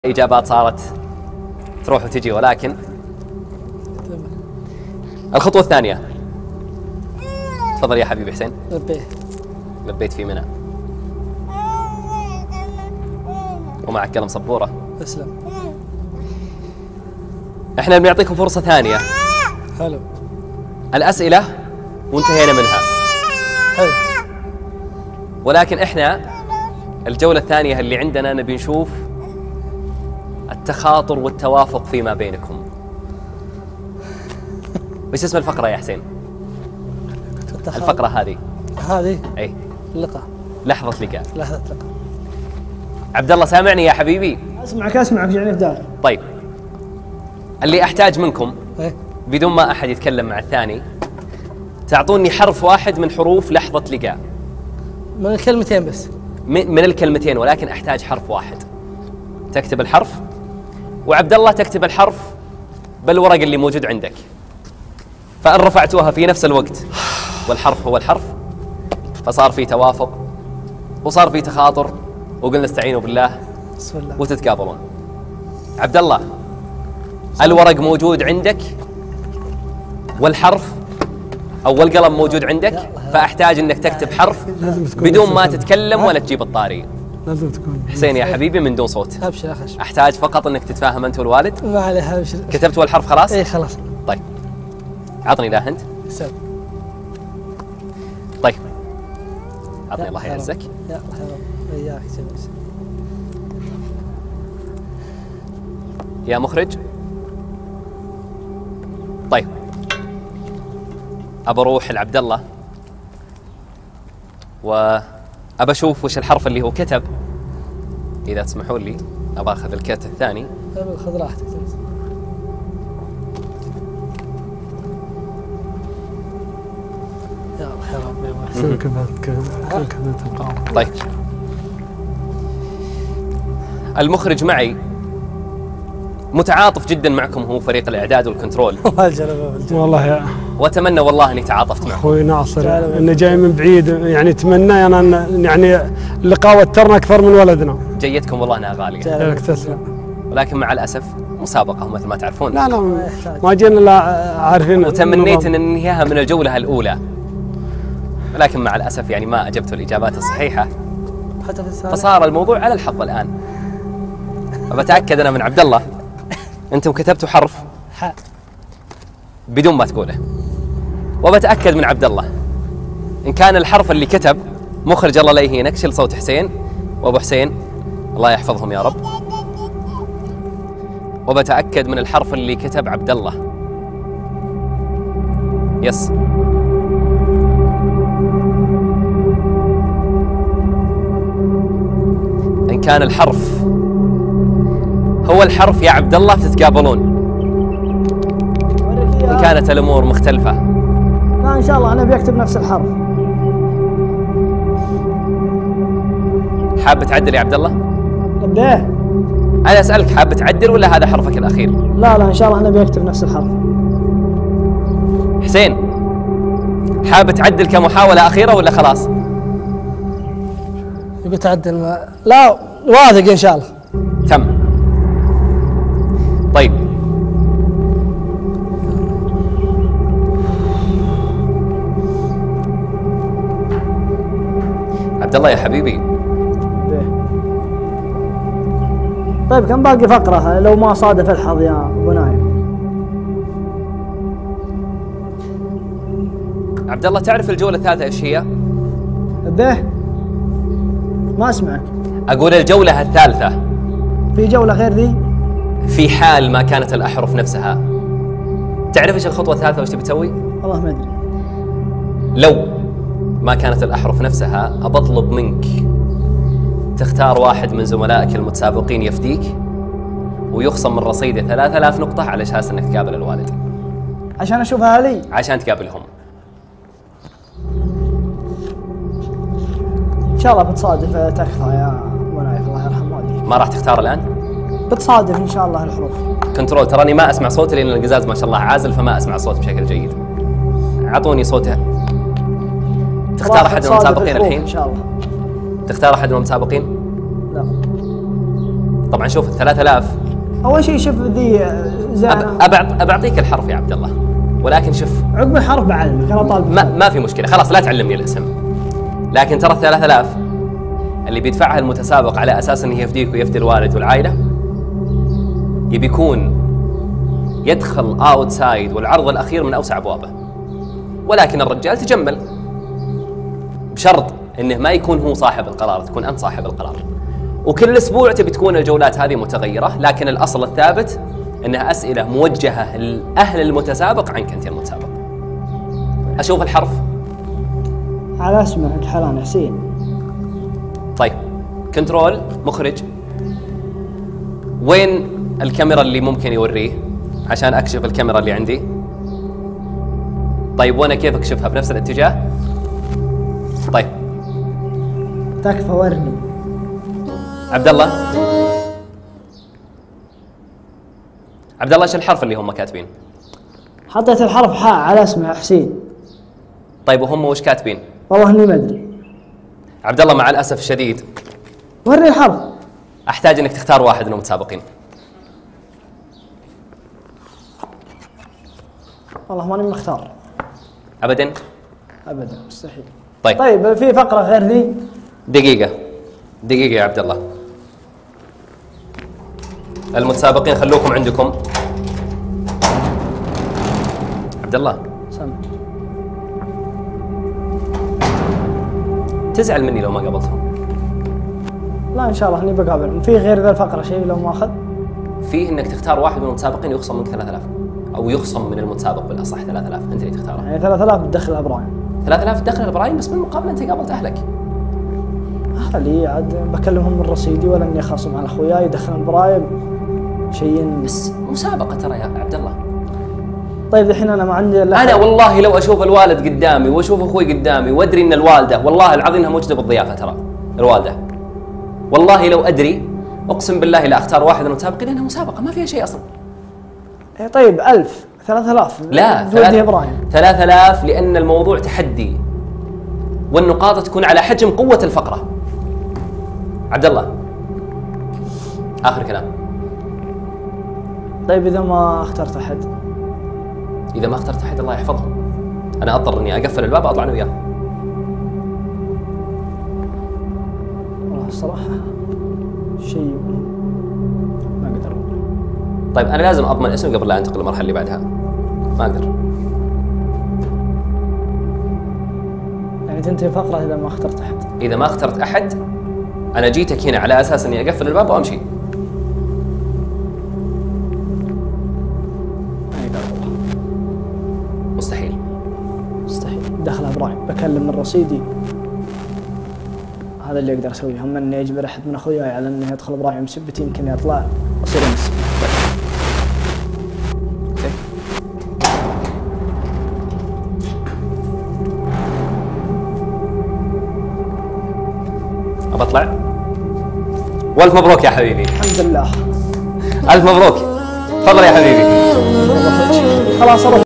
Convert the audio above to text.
إجابات صارت تروح وتجي، ولكن الخطوة الثانية. تفضل يا حبيبي حسين. لبيت في منى ومعك قلم سبورة. تسلم. احنا بنعطيكم فرصة ثانية. حلو. الأسئلة وانتهينا منها. حلو. ولكن احنا الجولة الثانية اللي عندنا نبي نشوف التخاطر والتوافق فيما بينكم. وش اسم الفقرة يا حسين؟ الفقرة هذه اي اللقاء. لحظة لقاء. لحظة لقاء. عبد الله سامعني يا حبيبي؟ اسمعك يعني في دار. طيب، اللي احتاج منكم إيه؟ بدون ما احد يتكلم مع الثاني تعطوني حرف واحد من حروف لحظة لقاء. من الكلمتين بس. من الكلمتين، ولكن احتاج حرف واحد. تكتب الحرف وعبد الله تكتب الحرف بالورق اللي موجود عندك، فإن رفعتوها في نفس الوقت والحرف هو الحرف فصار في توافق وصار في تخاطر، وقلنا استعينوا بالله بسم الله وتتقابلون. عبد الله، الورق موجود عندك والحرف أو القلم موجود عندك، فأحتاج أنك تكتب حرف بدون ما تتكلم ولا تجيب الطاري. لازم تكون حسين يا حبيبي من دون صوت. ابشر اخش. احتاج فقط انك تتفاهم انت والوالد. ما عليه ابشر. كتبتوا الحرف خلاص؟ اي خلاص. طيب عطني له انت. سب. طيب عطني الله يعزك. يا الله وياك جلس. يا مخرج. طيب ابى اروح لعبد الله وابى اشوف وش الحرف اللي هو كتب. اذا تسمحوا لي ابى اخذ الكرت الثاني. خذ راحتك. يا الله يا ربي كذا. طيب المخرج معي متعاطف جدا معكم، هو فريق الاعداد والكنترول. والله يا واتمنى والله اني تعاطفت معكم. اخوي ناصر انه جاي من بعيد، يعني اتمنى انا يعني اللقاء وترنا اكثر من ولدنا. جيتكم والله انها غاليه. تسلم. ولكن مع الاسف مسابقه مثل ما تعرفون. لا ما جينا الا عارفين. وتمنيت ان ننهيها من الجوله الاولى، ولكن مع الاسف يعني ما اجبتوا الاجابات الصحيحه، فصار الموضوع على الحظ الان. فبتاكد انا من عبد الله انتم كتبتوا حرف بدون ما تقوله، وبتاكد من عبد الله ان كان الحرف اللي كتب مخرج الله لا يهينك شيل صوت حسين وابو حسين الله يحفظهم يا رب، وبتاكد من الحرف اللي كتب عبد الله. يس ان كان الحرف هو الحرف يا عبد الله بتتقابلون. إن كانت الأمور مختلفة لا إن شاء الله أنا بيكتب نفس الحرف. حاب تعدل يا عبد الله؟ ليه؟ أنا أسألك حاب تعدل ولا هذا حرفك الأخير؟ لا إن شاء الله أنا بيكتب نفس الحرف. حسين حاب تعدل كمحاولة أخيرة ولا خلاص؟ يبي تعدل لا واثق إن شاء الله. تم. طيب عبد الله يا حبيبي. طيب كم باقي فقرة لو ما صادف الحظ يا ابو نايم؟ عبد الله تعرف الجولة الثالثة ايش هي؟ به ما اسمعك. اقول الجولة الثالثة في جولة غير ذي؟ في حال ما كانت الأحرف نفسها. تعرف ايش الخطوة الثالثة وش تبي تسوي؟ والله ما ادري. لو ما كانت الأحرف نفسها أبطلب منك تختار واحد من زملائك المتسابقين يفديك ويخصم من رصيده 3000 نقطة على أساس أنك تقابل الوالد. عشان أشوفها لي؟ عشان تقابلهم. إن شاء الله بتصادف تكفى يا أبو نايف الله يرحم والديك. ما راح تختار الآن؟ بتصادف إن شاء الله الحروف. كنترول تراني ما أسمع صوتي لأن القزاز ما شاء الله عازل فما أسمع الصوت بشكل جيد. أعطوني صوته. تختار أحد من المتسابقين الحين؟ إن شاء الله. تختار أحد من المتسابقين؟ لا. طبعا شوف ال 3000 اول شيء شوف ذي زين. أبعطيك الحرف يا عبد الله، ولكن شوف عقب الحرف بعلمك انا طالب. ما في مشكله، خلاص لا تعلمني الاسم. لكن ترى ال 3000 اللي بيدفعها المتسابق على اساس انه يفديك ويفدي الوالد والعائله، يبي يكون يدخل اوتسايد والعرض الاخير من اوسع ابوابه. ولكن الرجال تجمل، بشرط انه ما يكون هو صاحب القرار، تكون انت صاحب القرار. وكل اسبوع تبي تكون الجولات هذه متغيره، لكن الاصل الثابت انها اسئله موجهه لاهل المتسابق عنك انت المتسابق. اشوف الحرف على اسمك حلان حسين. طيب كنترول مخرج، وين الكاميرا اللي ممكن يوريه عشان اكشف الكاميرا اللي عندي؟ طيب وانا كيف اكشفها؟ بنفس الاتجاه؟ طيب تكفى ورني. عبد الله، عبد الله ايش الحرف اللي هم كاتبين؟ حطيت الحرف حاء على اسمه حسين. طيب وهم وش كاتبين؟ والله اني ما ادري. عبد الله مع الاسف الشديد ورني الحرف. احتاج انك تختار واحد من المتسابقين. والله ماني مختار. ابدا؟ ابدا مستحيل. طيب في فقره غير ذي. دقيقة يا عبد الله. المتسابقين خلوكم عندكم. عبد الله سم. تزعل مني لو ما قابلتهم؟ لا ان شاء الله اني بقابلهم. في غير ذا الفقره شيء لو ما اخذ؟ فيه انك تختار واحد من المتسابقين يخصم منك 3000 او يخصم من المتسابق بالاصح 3000 انت اللي تختاره. يعني 3000 تدخل ابراهيم. 3000 تدخل ابراهيم بس بالمقابل انت قابلت اهلك. اهلي عاد بكلمهم من رصيدي ولا اني خاصم على اخوياي يدخل ابراهيم شيء. بس مسابقة ترى يا عبد الله. طيب الحين انا ما عندي الا انا والله لو اشوف الوالد قدامي واشوف اخوي قدامي وادري ان الوالده والله العظيم انها موجوده بالضيافه ترى الوالده. والله لو ادري اقسم بالله لا اختار واحد من المتسابقين لانها مسابقه ما فيها شيء اصلا. طيب 1000 3000 لا 3000 لان الموضوع تحدي والنقاط تكون على حجم قوه الفقره. عبد الله اخر كلام. طيب اذا ما اخترت احد؟ اذا ما اخترت احد الله يحفظهم، انا اضطر اني اقفل الباب واطلع انا وياه. والله الصراحه شيء ما اقدر. طيب انا لازم اضمن اسمه قبل لا انتقل للمرحله اللي بعدها. ما اقدر. يعني تنتهي الفقره اذا ما اخترت احد؟ اذا ما اخترت احد انا جيتك هنا على اساس اني اقفل الباب وامشي. مستحيل دخل ابراهيم بكلم من رصيدي. هذا اللي اقدر اسويه. هم اني اجبر احد من اخوياي على انه يدخل ابراهيم سبتي يمكن يطلع اصير امس. ابى اطلع. والف مبروك يا حبيبي. الحمد لله. الف مبروك. تفضل يا حبيبي. خلاص اروح.